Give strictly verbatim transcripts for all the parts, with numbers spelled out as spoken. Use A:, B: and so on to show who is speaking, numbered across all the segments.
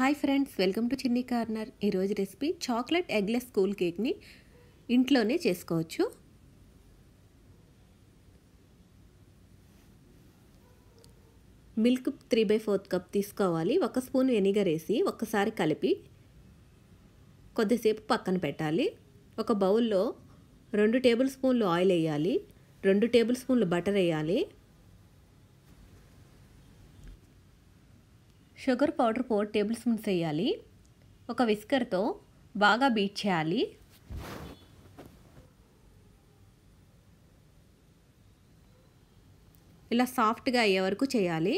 A: Hi friends, welcome to Chinni corner. ఈరోజు recipe chocolate eggless cool కేక్ని ఇంట్లోనే చేసుకోవచ్చు. Milk three by fourth cup తీసుకోవాలి. ఒక స్పూన్ వెనిగర్ వేసి ఒక్కసారి కలిపి కొద్దిసేపు పక్కన పెట్టాలి. ఒక బౌల్లో రెండు టేబుల్ స్పూన్లు ఆయిల్ వేయాలి, రెండు టేబుల్ స్పూన్లు బటర్ వేయాలి, sugar powder four table spoons వేయాలి. ఒక విస్కర్తో బాగా బీట్ చేయాలి. ఇలా సాఫ్ట్గా అయ్యే వరకు చేయాలి.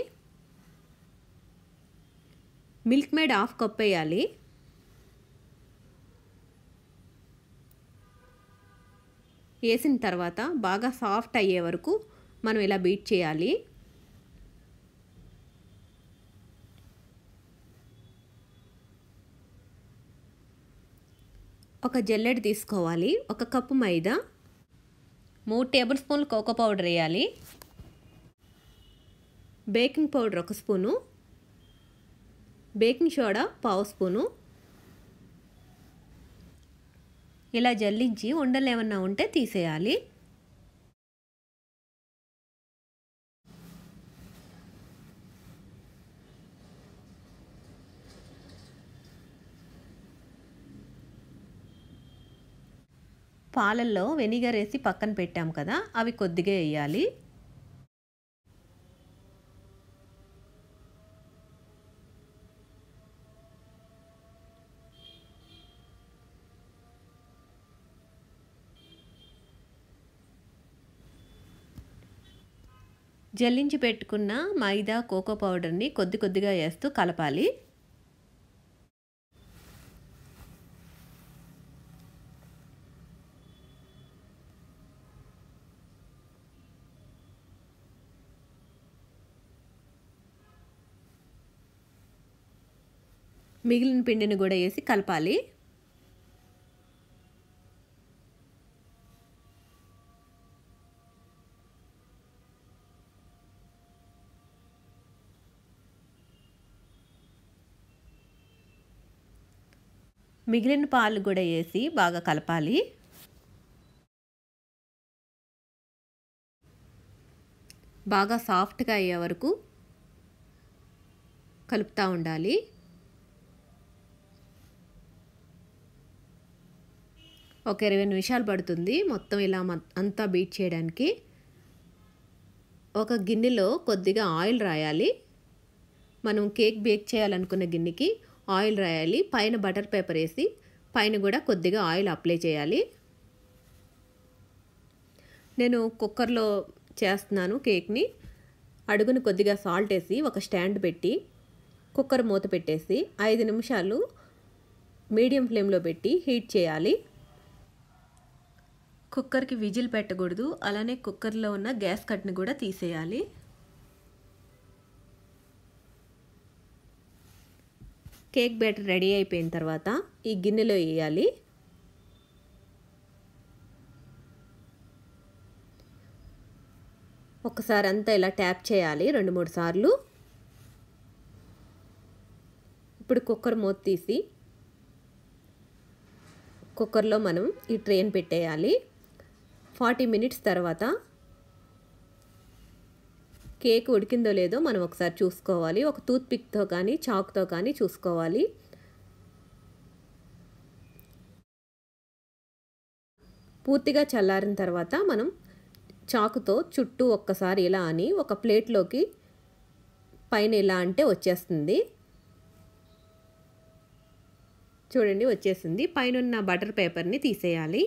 A: మిల్క్ మేడ్ హాఫ్ కప్ వేయాలి. వేసిన తర్వాత బాగా సాఫ్ట్ అయ్యే వరకు మనం ఇలా బీట్ చేయాలి. ఒక జల్లెడ తీసుకోవాలి. ఒక కప్పు మైదా, మూడు టేబుల్ స్పూన్లు కోకో పౌడర్ వేయాలి, బేకింగ్ పౌడర్ ఒక స్పూను, బేకింగ్ సోడా పావు స్పూను. ఇలా జల్లించి ఉండలు ఏమన్నా ఉంటే తీసేయాలి. పాలల్లో వెనిగర్ వేసి పక్కన పెట్టాం కదా, అవి కొద్దిగా వేయాలి. జల్లించి పెట్టుకున్న మైదా కోకో పౌడర్ని కొద్ది కొద్దిగా వేస్తూ కలపాలి. మిగిలిన పిండిని కూడా వేసి కలపాలి. మిగిలిన పాలు కూడా వేసి బాగా కలపాలి. బాగా సాఫ్ట్గా అయ్యే వరకు కలుపుతూ ఉండాలి. ఒక ఇరవై నిమిషాలు పడుతుంది మొత్తం ఇలా అంతా బీట్ చేయడానికి. ఒక గిన్నెలో కొద్దిగా ఆయిల్ రాయాలి. మనం కేక్ బేక్ చేయాలనుకున్న గిన్నెకి ఆయిల్ రాయాలి. పైన బటర్ పేపర్ వేసి పైన కూడా కొద్దిగా ఆయిల్ అప్లై చేయాలి. నేను కుక్కర్లో చేస్తున్నాను కేక్ని. అడుగును కొద్దిగా సాల్ట్ వేసి ఒక స్టాండ్ పెట్టి కుక్కర్ మూత పెట్టేసి ఐదు నిమిషాలు మీడియం ఫ్లేమ్లో పెట్టి హీట్ చేయాలి. కుక్కర్కి విజిల్ పెట్టకూడదు, అలానే కుక్కర్లో ఉన్న గ్యాస్ కట్ని కూడా తీసేయాలి. కేక్ బ్యాటర్ రెడీ అయిపోయిన తర్వాత ఈ గిన్నెలో వేయాలి. ఒకసారి అంతా ఇలా ట్యాప్ చేయాలి రెండు మూడు సార్లు. ఇప్పుడు కుక్కర్ మూత తీసి కుక్కర్లో మనం ఈ ట్రేని పెట్టేయాలి. ఫార్టీ మినిట్స్ తర్వాత కేక్ ఉడికిందో లేదో మనం ఒకసారి చూసుకోవాలి. ఒక టూత్ పిక్తో కానీ చాక్తో కానీ చూసుకోవాలి. పూర్తిగా చల్లారిన తర్వాత మనం చాకుతో చుట్టూ ఒక్కసారి ఇలా అని ఒక ప్లేట్లోకి పైన ఇలా అంటే వచ్చేస్తుంది. చూడండి, వచ్చేసింది. పైన ఉన్న బటర్ పేపర్ని తీసేయాలి.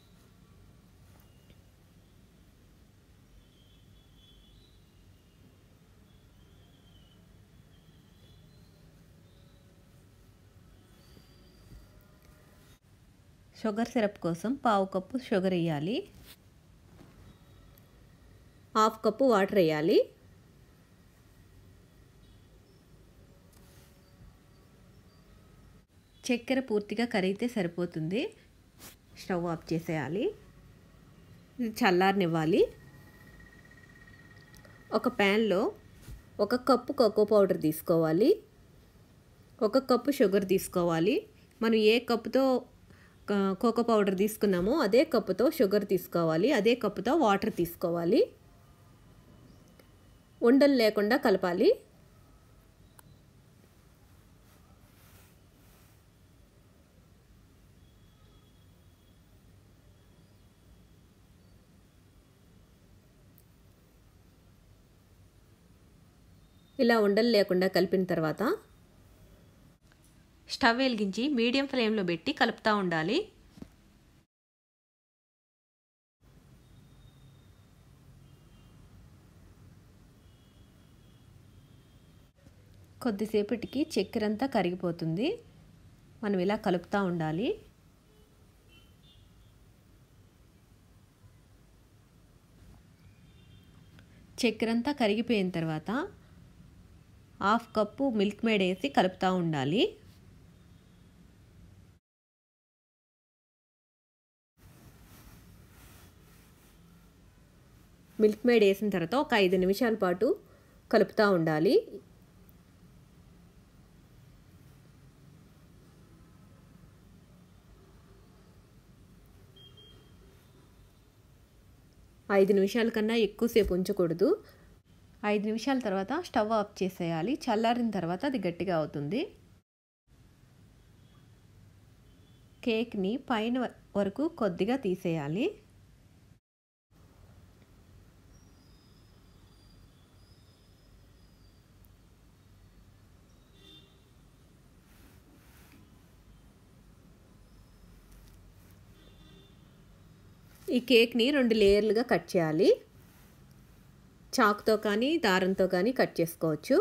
A: షుగర్ సిరప్ కోసం పావు కప్పు షుగర్ వేయాలి. హాఫ్ కప్పు వాటర్ వేయాలి. చక్కెర పూర్తిగా కరిగితే సరిపోతుంది. స్టవ్ ఆఫ్ చేసేయాలి. ఇది చల్లారనివ్వాలి. ఒక ప్యాన్లో ఒక కప్పు కోకో పౌడర్ తీసుకోవాలి. ఒక కప్పు షుగర్ తీసుకోవాలి. మనం ఏ కప్పుతో కోకో పౌడర్ తీసుకున్నామో అదే కప్పుతో షుగర్ తీసుకోవాలి. అదే కప్పుతో వాటర్ తీసుకోవాలి. ఉండలు లేకుండా కలపాలి. ఇలా ఉండలు లేకుండా కలిపిన తర్వాత స్టవ్ వెలిగించి మీడియం ఫ్లేమ్లో పెట్టి కలుపుతూ ఉండాలి. కొద్దిసేపటికి చక్కెర అంతా కరిగిపోతుంది. మనం ఇలా కలుపుతూ ఉండాలి. చక్కెర అంతా కరిగిపోయిన తర్వాత హాఫ్ కప్పు మిల్క్ మేడ్ వేసి కలుపుతూ ఉండాలి. మిల్క్ మేడ్ వేసిన తర్వాత ఒక ఐదు నిమిషాల పాటు కలుపుతూ ఉండాలి. ఐదు నిమిషాల కన్నా ఎక్కువసేపు ఉంచకూడదు. ఐదు నిమిషాల తర్వాత స్టవ్ ఆఫ్ చేసేయాలి. చల్లారిన తర్వాత అది గట్టిగా అవుతుంది. కేక్ని పైన వరకు కొద్దిగా తీసేయాలి. ఈ కేక్ని రెండు లేయర్లుగా కట్ చేయాలి. చాకుతో కానీ దారంతో కానీ కట్ చేసుకోవచ్చు.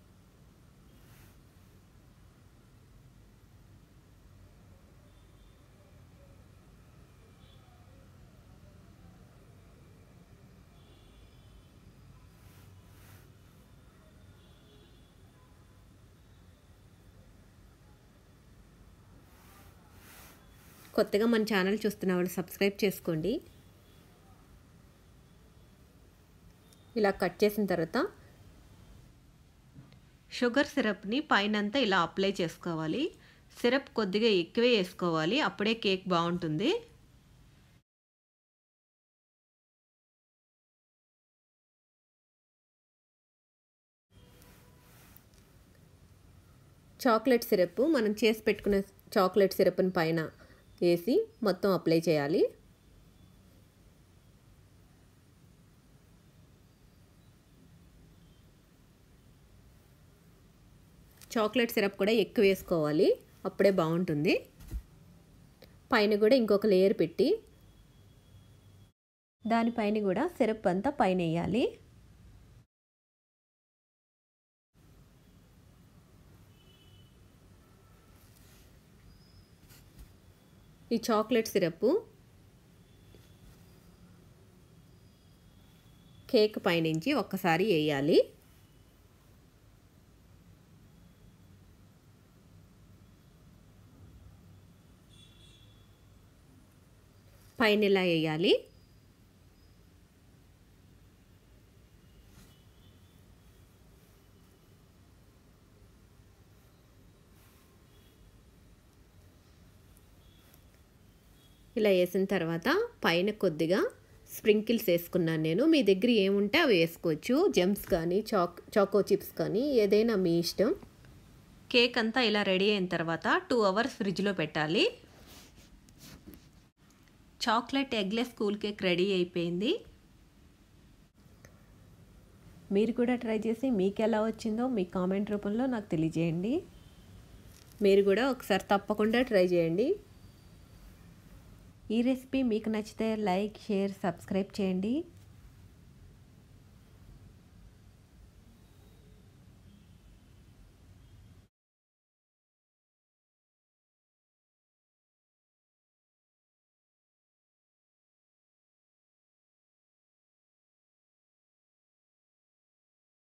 A: కొత్తగా మన ఛానల్ చూస్తున్న వాళ్ళు సబ్స్క్రైబ్ చేసుకోండి. ఇలా కట్ చేసిన తర్వాత షుగర్ సిరప్ని పైనంతా ఇలా అప్లై చేసుకోవాలి. సిరప్ కొద్దిగా ఎక్కువే వేసుకోవాలి, అప్పుడే కేక్ బాగుంటుంది. చాక్లెట్ సిరప్ మనం చేసి పెట్టుకున్న చాక్లెట్ సిరప్ని పైన వేసి మొత్తం అప్లై చేయాలి. చాక్లెట్ సిరప్ కూడా ఎక్కువ వేసుకోవాలి, అప్పుడే బాగుంటుంది. పైన కూడా ఇంకొక లేయర్ పెట్టి దానిపైన కూడా సిరప్ అంతా పైన వేయాలి. ఈ చాక్లెట్ సిరప్ కేక్ పైనుంచి ఒక్కసారి వేయాలి. పైన ఇలా వేయాలి. ఇలా వేసిన తర్వాత పైన కొద్దిగా స్ప్రింకిల్స్ వేసుకున్నాను నేను. మీ దగ్గర ఏముంటే అవి వేసుకోవచ్చు. జెమ్స్ కానీ చాక్ చాకో చిప్స్ కానీ ఏదైనా మీ ఇష్టం. కేక్ అంతా ఇలా రెడీ అయిన తర్వాత టూ అవర్స్ ఫ్రిడ్జ్లో పెట్టాలి. Chocolate eggless cool cake ready అయిపోయింది. మీరు కూడా ట్రై చేసి మీకు ఎలా వచ్చిందో మీ కామెంట్ రూపంలో నాకు తెలియజేయండి. మీరు కూడా ఒకసారి తప్పకుండా ట్రై చేయండి. ఈ రెసిపీ మీకు నచ్చితే లైక్, షేర్, సబ్స్క్రైబ్ చేయండి.